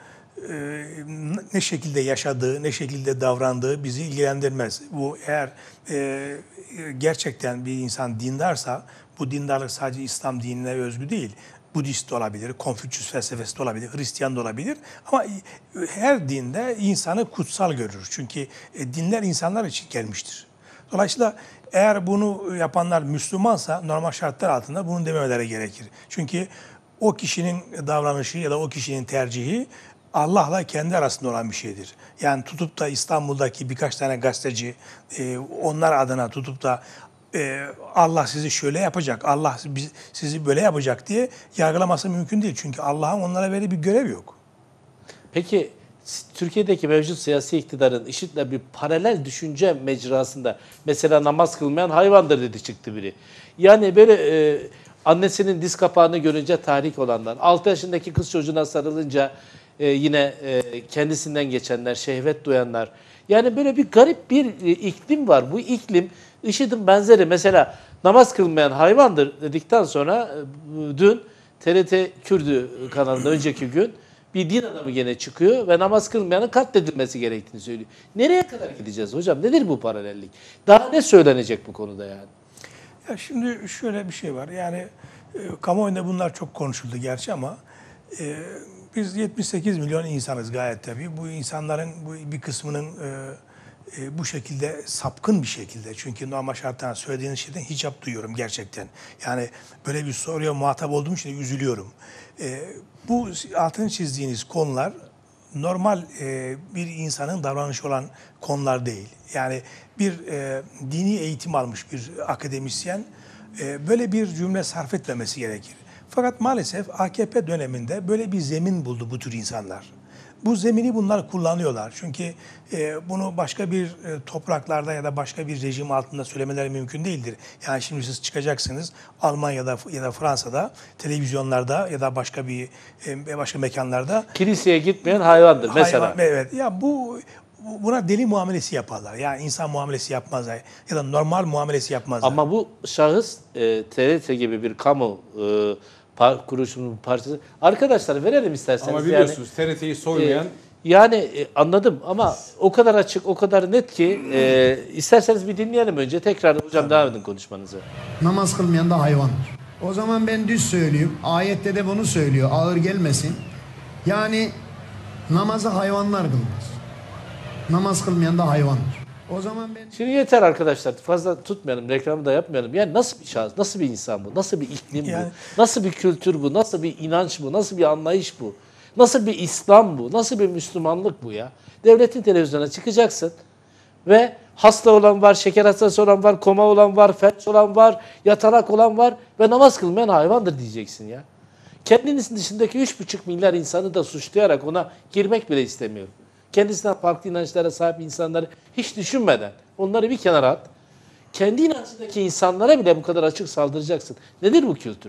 ne şekilde yaşadığı, ne şekilde davrandığı bizi ilgilendirmez. Bu eğer gerçekten bir insan dindarsa, bu dindarlık sadece İslam dinine özgü değil. Budist de olabilir, Konfüçyüs felsefesi de olabilir, Hristiyan da olabilir. Ama her dinde insanı kutsal görür. Çünkü dinler insanlar için gelmiştir. Dolayısıyla eğer bunu yapanlar Müslümansa normal şartlar altında bunu dememeleri gerekir. Çünkü o kişinin davranışı ya da o kişinin tercihi Allah'la kendi arasında olan bir şeydir. Yani tutup da İstanbul'daki birkaç tane gazeteci onlar adına tutup da Allah sizi şöyle yapacak, Allah sizi böyle yapacak diye yargılaması mümkün değil. Çünkü Allah'ın onlara verdiği bir görev yok. Peki Türkiye'deki mevcut siyasi iktidarın IŞİD'le bir paralel düşünce mecrasında mesela namaz kılmayan hayvandır dedi çıktı biri. Yani böyle annesinin diz kapağını görünce tahrik olanlar, 6 yaşındaki kız çocuğuna sarılınca yine kendisinden geçenler, şehvet duyanlar. Yani böyle bir garip bir iklim var. Bu iklim IŞİD'in benzeri. Mesela namaz kılmayan hayvandır dedikten sonra dün TRT Kürdü kanalında önceki gün bir din adamı gene çıkıyor ve namaz kılmayanın katledilmesi gerektiğini söylüyor. Nereye kadar gideceğiz hocam? Nedir bu paralellik? Daha ne söylenecek bu konuda yani? Ya şimdi şöyle bir şey var. Yani kamuoyunda bunlar çok konuşuldu gerçi ama biz 78 milyon insanız gayet tabii. Bu insanların bir kısmının bu şekilde sapkın bir şekilde. Çünkü normal şartlarında söylediğiniz şeyden hicap duyuyorum gerçekten. Yani böyle bir soruya muhatap olduğum için üzülüyorum. Bu altını çizdiğiniz konular normal bir insanın davranışı olan konular değil. Yani bir dini eğitim almış bir akademisyen böyle bir cümle sarf etmemesi gerekir. Fakat maalesef AKP döneminde böyle bir zemin buldu bu tür insanlar. Bu zemini bunlar kullanıyorlar. Çünkü bunu başka bir topraklarda ya da başka bir rejim altında söylemeleri mümkün değildir. Yani şimdi siz çıkacaksınız Almanya'da ya da Fransa'da televizyonlarda ya da başka mekanlarda Kiliseye gitmeyen hayvandır mesela. Evet. Ya buna deli muamelesi yaparlar. Yani insan muamelesi yapmazlar ya da normal muamelesi yapmazlar. Ama bu şahıs TRT gibi bir kamu kuruluşunun parçası. Arkadaşlar verelim isterseniz. Ama biliyorsunuz TRT'yi soymayan... Anladım ama o kadar açık, o kadar net ki isterseniz bir dinleyelim önce. Tekrar hocam devam edin konuşmanızı. Namaz kılmayan da hayvandır. O zaman ben düz söyleyeyim. Ayette de bunu söylüyor. Ağır gelmesin. Yani namazı hayvanlar kılmaz. Namaz kılmayan da hayvandır. O zaman ben... Şimdi yeter arkadaşlar. Fazla tutmayalım, reklamı da yapmayalım. Yani nasıl bir şahıs, nasıl bir insan bu? Nasıl bir iklim Yani... bu? Nasıl bir kültür bu? Nasıl bir inanç bu? Nasıl bir anlayış bu? Nasıl bir İslam bu? Nasıl bir Müslümanlık bu ya? Devletin televizyona çıkacaksın ve hasta olan var, şeker hastası olan var, koma olan var, felç olan var, yatalak olan var ve namaz kılmayan hayvandır diyeceksin ya. Kendinizin dışındaki 3,5 milyar insanı da suçlayarak ona girmek bile istemiyorum. Kendisinden farklı inançlara sahip insanları hiç düşünmeden onları bir kenara at. Kendi inancındaki insanlara bile bu kadar açık saldıracaksın. Nedir bu kültür?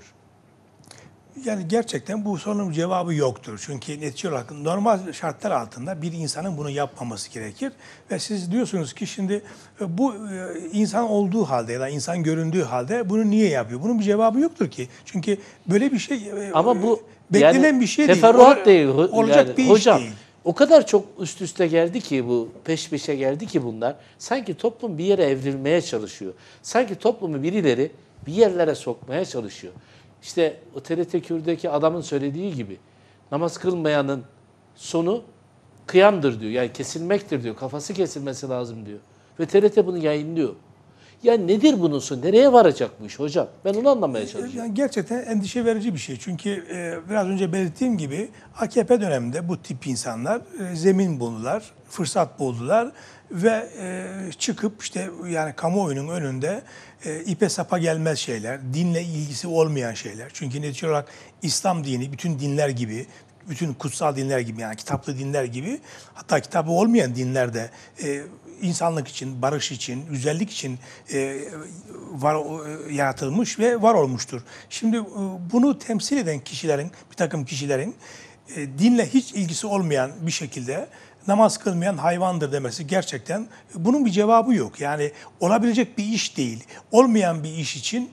Yani gerçekten bu sorunun cevabı yoktur. Çünkü netice olarak normal şartlar altında bir insanın bunu yapmaması gerekir. Ve siz diyorsunuz ki şimdi bu insan olduğu halde ya da insan göründüğü halde bunu niye yapıyor? Bunun bir cevabı yoktur ki. Çünkü böyle bir şey ama bu beklenen yani bir şey değil. Teferruat değil. Olacak Yani, bir hocam, iş değil. O kadar çok üst üste geldi ki bu, peş peşe geldi ki bunlar. Sanki toplum bir yere evrilmeye çalışıyor. Sanki toplumu birileri bir yerlere sokmaya çalışıyor. İşte o TRT Kürt'teki adamın söylediği gibi namaz kılmayanın sonu kıyamdır diyor. Yani kesilmektir diyor. Kafası kesilmesi lazım diyor. Ve TRT bunu yayınlıyor. Yani nedir bunun sonu? Nereye varacak bu iş hocam? Ben onu anlamaya çalışıyorum. Yani gerçekten endişe verici bir şey. Çünkü biraz önce belirttiğim gibi AKP döneminde bu tip insanlar zemin buldular, fırsat buldular ve çıkıp işte yani kamuoyunun önünde ipe sapa gelmez şeyler, dinle ilgisi olmayan şeyler. Çünkü netice olarak İslam dini bütün dinler gibi bütün kutsal dinler gibi, yani kitaplı dinler gibi, hatta kitabı olmayan dinler de insanlık için, barış için, güzellik için yaratılmış ve var olmuştur. Şimdi bunu temsil eden kişilerin, bir takım kişilerin dinle hiç ilgisi olmayan bir şekilde namaz kılmayan hayvandır demesi, gerçekten bunun bir cevabı yok. Yani olabilecek bir iş değil. Olmayan bir iş için,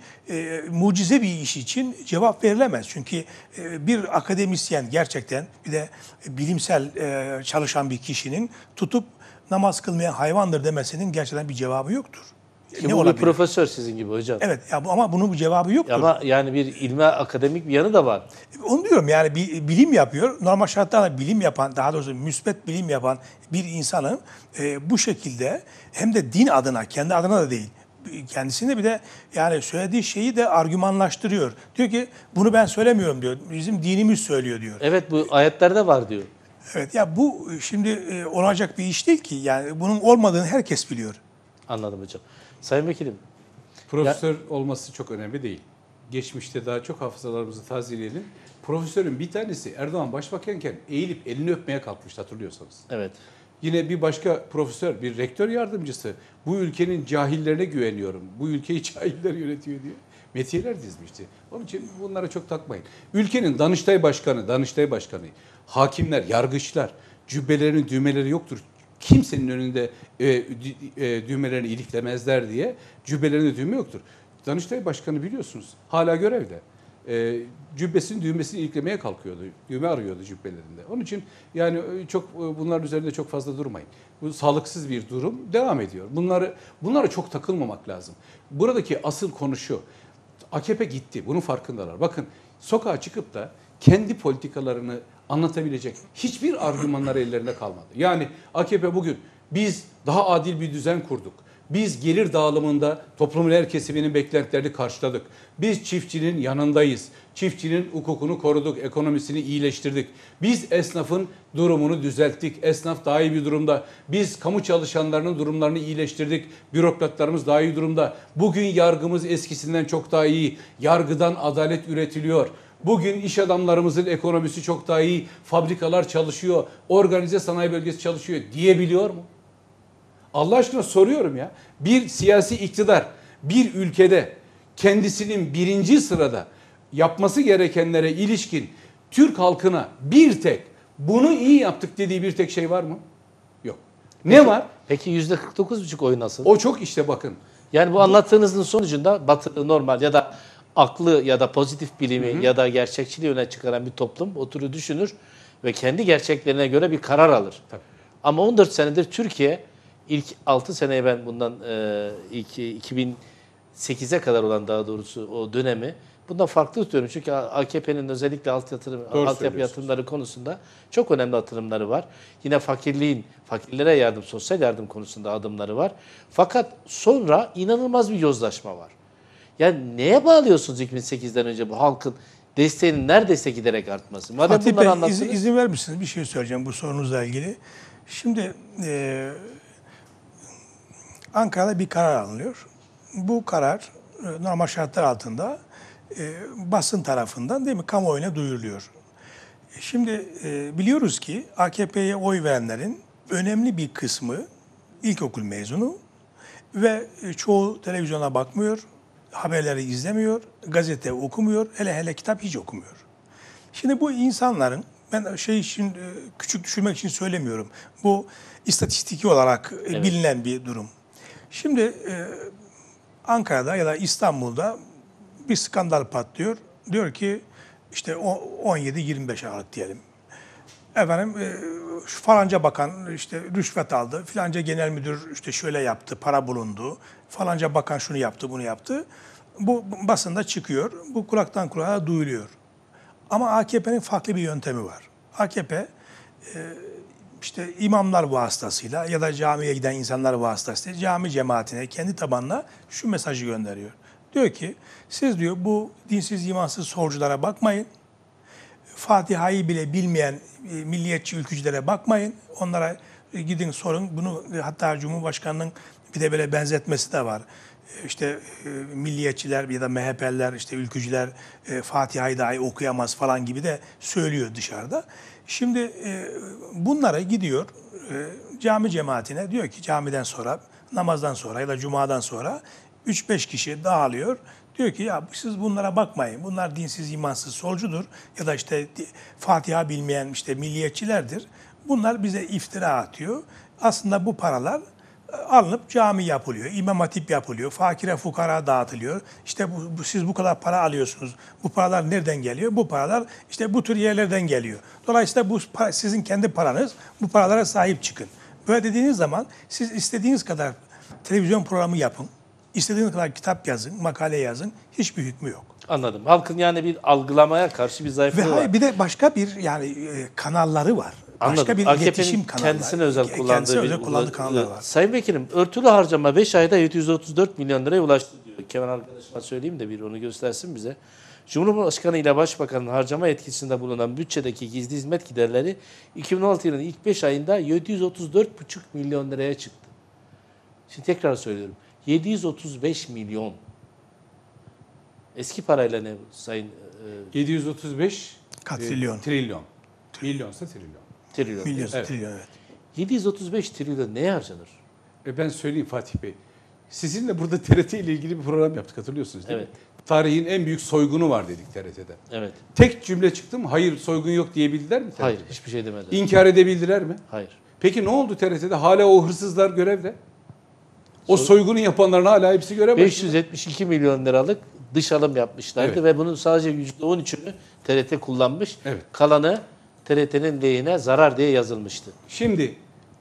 mucize bir iş için cevap verilemez. Çünkü bir akademisyen, gerçekten bir de bilimsel çalışan bir kişinin tutup namaz kılmayan hayvandır demesinin gerçekten bir cevabı yoktur. Ki bu bir profesör sizin gibi hocam. Evet ya, ama bunun bir cevabı yoktur. Ama yani bir ilmi akademik bir yanı da var. Onu diyorum, yani bir bilim yapıyor. Normal şartlarda bilim yapan, daha doğrusu müsbet bilim yapan bir insanın bu şekilde, hem de din adına, kendi adına da değil, kendisini bir de yani söylediği şeyi de argümanlaştırıyor. Diyor ki bunu ben söylemiyorum diyor. Bizim dinimiz söylüyor diyor. Evet, bu ayetlerde var diyor. Evet ya, bu şimdi olacak bir iş değil ki. Yani bunun olmadığını herkes biliyor. Anladım hocam. Sayın Vekilim. Profesör olması çok önemli değil. Geçmişte daha çok hafızalarımızı tazeleyelim. Profesörün bir tanesi Erdoğan başbakanken eğilip elini öpmeye kalkmıştı, hatırlıyorsanız. Evet. Yine bir başka profesör, bir rektör yardımcısı, bu ülkenin cahillerine güveniyorum, bu ülkeyi cahiller yönetiyor diye metiyeler dizmişti. Onun için bunlara çok takmayın. Ülkenin Danıştay Başkanı, hakimler, yargıçlar, cübbelerinin düğmeleri yoktur. Kimsenin önünde düğmelerini iliklemezler diye cübbelerinde düğme yoktur. Danıştay Başkanı biliyorsunuz hala görevde. Cübbesinin düğmesini iliklemeye kalkıyordu. Düğme arıyordu cübbelerinde. Onun için yani çok bunların üzerinde çok fazla durmayın. Bu sağlıksız bir durum devam ediyor. Bunlara çok takılmamak lazım. Buradaki asıl konu şu. AKP gitti. Bunun farkındalar. Bakın, sokağa çıkıp da kendi politikalarını anlatabilecek hiçbir argümanlar ellerinde kalmadı. Yani AKP bugün biz daha adil bir düzen kurduk. Biz gelir dağılımında toplumun her kesiminin beklentilerini karşıladık. Biz çiftçinin yanındayız. Çiftçinin hukukunu koruduk, ekonomisini iyileştirdik. Biz esnafın durumunu düzelttik. Esnaf daha iyi bir durumda. Biz kamu çalışanlarının durumlarını iyileştirdik. Bürokratlarımız daha iyi durumda. Bugün yargımız eskisinden çok daha iyi. Yargıdan adalet üretiliyor. Bugün iş adamlarımızın ekonomisi çok daha iyi. Fabrikalar çalışıyor. Organize sanayi bölgesi çalışıyor diyebiliyor mu? Allah aşkına soruyorum ya. Bir siyasi iktidar bir ülkede kendisinin birinci sırada yapması gerekenlere ilişkin Türk halkına bir tek bunu iyi yaptık dediği bir tek şey var mı? Yok. Ne var? Peki %49,5 oy nasıl? O çok, işte bakın. Yani bu anlattığınızın sonucunda batılı, normal ya da aklı ya da pozitif bilimi ya da gerçekçiliği öne çıkaran bir toplum oturur düşünür ve kendi gerçeklerine göre bir karar alır. Tabii. Ama 14 senedir Türkiye, ilk 6 seneye ben bundan 2008'e kadar olan, daha doğrusu o dönemi bundan farklı tutuyorum. Çünkü AKP'nin özellikle altyapı yatırımları konusunda çok önemli atılımları var. Yine fakirlere yardım, sosyal yardım konusunda adımları var. Fakat sonra inanılmaz bir yozlaşma var. Yani neye bağlıyorsunuz 2008'den önce bu halkın desteğinin neredeyse giderek artması? Madem Fatih bunları Bey, anlattınız. izin verir misiniz? Bir şey söyleyeceğim bu sorunuzla ilgili. Şimdi Ankara'da bir karar alınıyor. Bu karar normal şartlar altında basın tarafından, değil mi, kamuoyuna duyuruluyor. Şimdi biliyoruz ki AKP'ye oy verenlerin önemli bir kısmı ilkokul mezunu ve çoğu televizyona bakmıyor, haberleri izlemiyor, gazete okumuyor, hele kitap hiç okumuyor. Şimdi bu insanların, ben için küçük düşürmek için söylemiyorum, bu istatistiki olarak bilinen bir durum. Şimdi Ankara'da ya da İstanbul'da bir skandal patlıyor. Diyor ki işte 17-25 Aralık diyelim. Efendim şu falanca bakan işte rüşvet aldı, filanca genel müdür işte şöyle yaptı, para bulundu, falanca bakan şunu yaptı, bunu yaptı. Bu basında çıkıyor, bu kulaktan kulağa duyuluyor. Ama AKP'nin farklı bir yöntemi var. AKP işte imamlar vasıtasıyla ya da camiye giden insanlar vasıtasıyla cami cemaatine, kendi tabanına şu mesajı gönderiyor. Diyor ki siz diyor bu dinsiz imansız solculara bakmayın. Fatiha'yı bile bilmeyen milliyetçi ülkücülere bakmayın. Onlara gidin sorun. Bunu hatta Cumhurbaşkanı'nın bir de böyle benzetmesi de var. işte milliyetçiler ya da MHP'liler, işte ülkücüler Fatiha'yı dahi okuyamaz falan gibi de söylüyor dışarıda. Şimdi bunlara gidiyor cami cemaatine, diyor ki camiden sonra, namazdan sonra ya da cumadan sonra 3-5 kişi dağılıyor. Diyor ki ya siz bunlara bakmayın. Bunlar dinsiz, imansız, solcudur. Ya da işte Fatiha bilmeyen işte milliyetçilerdir. Bunlar bize iftira atıyor. Aslında bu paralar alınıp cami yapılıyor, İmam Hatip yapılıyor, fakire fukara dağıtılıyor. İşte siz bu kadar para alıyorsunuz. Bu paralar nereden geliyor? Bu paralar işte bu tür yerlerden geliyor. Dolayısıyla bu sizin kendi paranız. Bu paralara sahip çıkın. Böyle dediğiniz zaman siz istediğiniz kadar televizyon programı yapın. İstediğiniz kadar kitap yazın, makale yazın. Hiçbir hükmü yok. Anladım. Halkın yani bir algılamaya karşı bir zayıflığı var. Ve bir de başka bir yani kanalları var. Anladım. Başka bir iletişim kanalı. Kendisine özel kullandığı kanallar var. Sayın Vekilim, örtülü harcama 5 ayda 734 milyon liraya ulaştı diyor. Kemal arkadaşıma söyleyeyim de bir onu göstersin bize. Cumhurbaşkanı ile Başbakanın harcama etkisinde bulunan bütçedeki gizli hizmet giderleri 2016 yılının ilk 5 ayında 734,5 milyon liraya çıktı. Şimdi tekrar söylüyorum. 735 milyon. Eski parayla ne Sayın? 735 Katrilyon. Trilyon. Milyonsa trilyon. Trilyon. Milyon, Evet. trilyon, evet. 735 trilyon neye harcanır? Ben söyleyeyim Fatih Bey. Sizinle burada TRT ile ilgili bir program yaptık, hatırlıyorsunuz değil Evet. mi? Tarihin en büyük soygunu var dedik TRT'de. Evet. Tek cümle çıktı mı? Hayır, soygun yok diyebildiler mi TRT'de? Hayır, hiçbir şey demedi. İnkar edebildiler mi? Hayır. Peki ne oldu TRT'de? Hala o hırsızlar görevde. O soygunu yapanların hala hepsi görev başında. 572 milyon liralık dış alım yapmışlardı Evet. ve bunun sadece %13'ünü TRT kullanmış. Evet. Kalanı TRT'nin lehine zarar diye yazılmıştı. Şimdi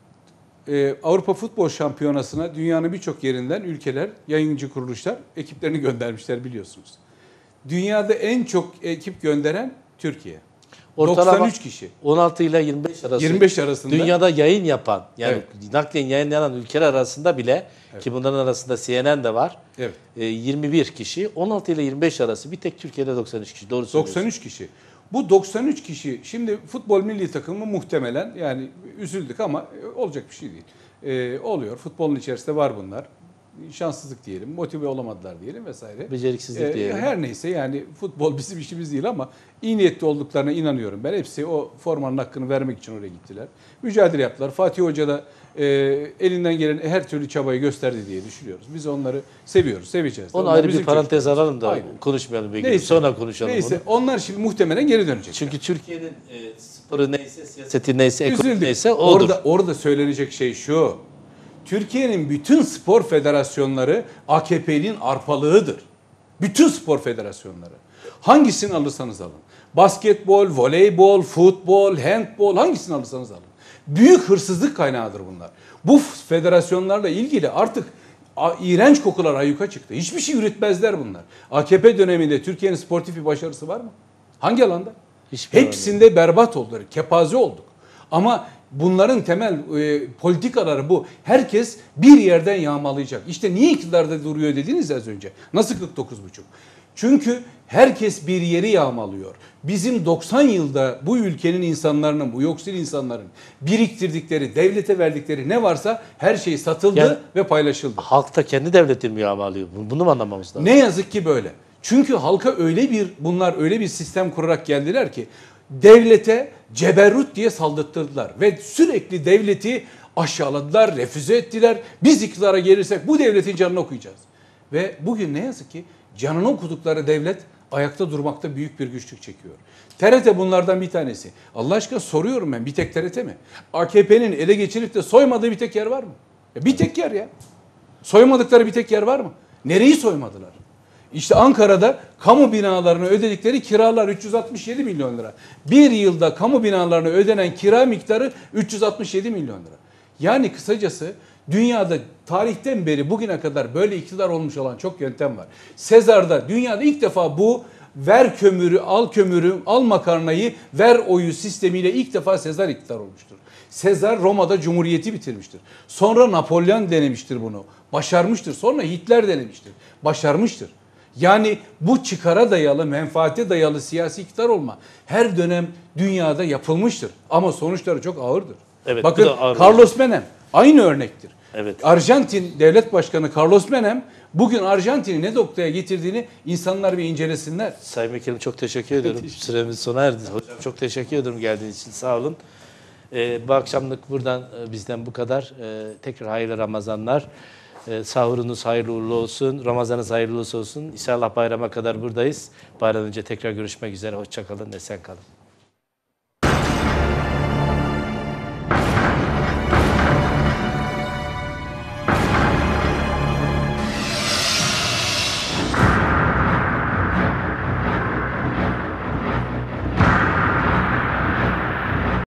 Avrupa Futbol Şampiyonası'na dünyanın birçok yerinden ülkeler, yayıncı kuruluşlar ekiplerini göndermişler biliyorsunuz. Dünyada en çok ekip gönderen Türkiye. Ortalama 93 kişi. 16 ile 25 arası. 25 arasında. Dünyada yayın yapan, yani Evet. naklen yayınlanan ülkeler arasında bile ki bunların arasında CNN de var. Evet. 21 kişi, 16 ile 25 arası. Bir tek Türkiye'de 93 kişi. Doğru söylüyorsun. 93 kişi. Bu 93 kişi şimdi futbol milli takımı muhtemelen yani üzüldük ama olacak bir şey değil. Oluyor. Futbolun içerisinde var bunlar. Şanssızlık diyelim, motive olamadılar diyelim vesaire. Beceriksizlik diyelim. Her neyse yani futbol bizim işimiz değil ama iyi niyetli olduklarına inanıyorum ben. Hepsi o formanın hakkını vermek için oraya gittiler. Mücadele yaptılar. Fatih Hoca da elinden gelen her türlü çabayı gösterdi diye düşünüyoruz. Biz onları seviyoruz, seveceğiz. Onu Onlar ayrı bizim bir parantez alalım da Aynen. konuşmayalım. Belki. Neyse. Sonra konuşalım Neyse bunu. onlar şimdi muhtemelen geri dönecek. Çünkü Türkiye'nin sporu neyse, siyaseti neyse, ekonomi Üzüldük. neyse odur. Orada söylenecek şey şu. Türkiye'nin bütün spor federasyonları AKP'nin arpalığıdır. Bütün spor federasyonları. Hangisini alırsanız alın. Basketbol, voleybol, futbol, handbol hangisini alırsanız alın. Büyük hırsızlık kaynağıdır bunlar. Bu federasyonlarla ilgili artık iğrenç kokular ayyuka çıktı. Hiçbir şey üretmezler bunlar. AKP döneminde Türkiye'nin sportif bir başarısı var mı? Hangi alanda? Hiçbir Hepsinde berbat oldular. Kepaze olduk. Ama bunların temel politikaları bu. Herkes bir yerden yağmalayacak. İşte niye iktidarda duruyor dediniz az önce. Nasıl 49,5? Çünkü herkes bir yeri yağmalıyor. Bizim 90 yılda bu ülkenin insanların, bu yoksul insanların biriktirdikleri, devlete verdikleri ne varsa her şey satıldı Yani ve paylaşıldı. Halk da kendi devletini mi yağmalıyor? Bunu mu anlamamız lazım? Ne yazık ki böyle. Çünkü halka bunlar öyle bir sistem kurarak geldiler ki devlete ceberrut diye saldırttırdılar ve sürekli devleti aşağıladılar, refüze ettiler. Biz iktidara gelirsek bu devletin canını okuyacağız. Ve bugün ne yazık ki canını okudukları devlet ayakta durmakta büyük bir güçlük çekiyor. TRT bunlardan bir tanesi. Allah aşkına soruyorum ben, bir tek TRT mi? AKP'nin ele geçirip de soymadığı bir tek yer var mı? Bir tek yer ya. Soymadıkları bir tek yer var mı? Nereyi soymadılar? İşte Ankara'da kamu binalarına ödedikleri kiralar 367 milyon lira. Bir yılda kamu binalarına ödenen kira miktarı 367 milyon lira. Yani kısacası dünyada tarihten beri bugüne kadar böyle iktidar olmuş olan çok yöntem var. Sezar'da dünyada ilk defa bu ver kömürü, al makarnayı, ver oyu sistemiyle ilk defa Sezar iktidar olmuştur. Sezar Roma'da cumhuriyeti bitirmiştir. Sonra Napolyon denemiştir bunu. Başarmıştır. Sonra Hitler denemiştir. Başarmıştır. Yani bu çıkara dayalı, menfaate dayalı siyasi iktidar olma her dönem dünyada yapılmıştır. Ama sonuçları çok ağırdır. Evet, bakın bu da ağır. Carlos Menem aynı örnektir. Evet. Arjantin devlet başkanı Carlos Menem Bugün Arjantin'i ne noktaya getirdiğini insanlar bir incelesinler. Sayın Vekilim çok teşekkür ederim. Süremiz sona erdi. Hocam çok teşekkür ederim geldiğiniz için. Sağ olun. Bu akşamlık buradan bizden bu kadar. Tekrar hayırlı Ramazanlar. Sahurunuz hayırlı uğurlu olsun. Ramazanınız hayırlı olsun. İnşallah bayrama kadar buradayız. Bayram önce tekrar görüşmek üzere. Hoşça kalın. Esen kalın.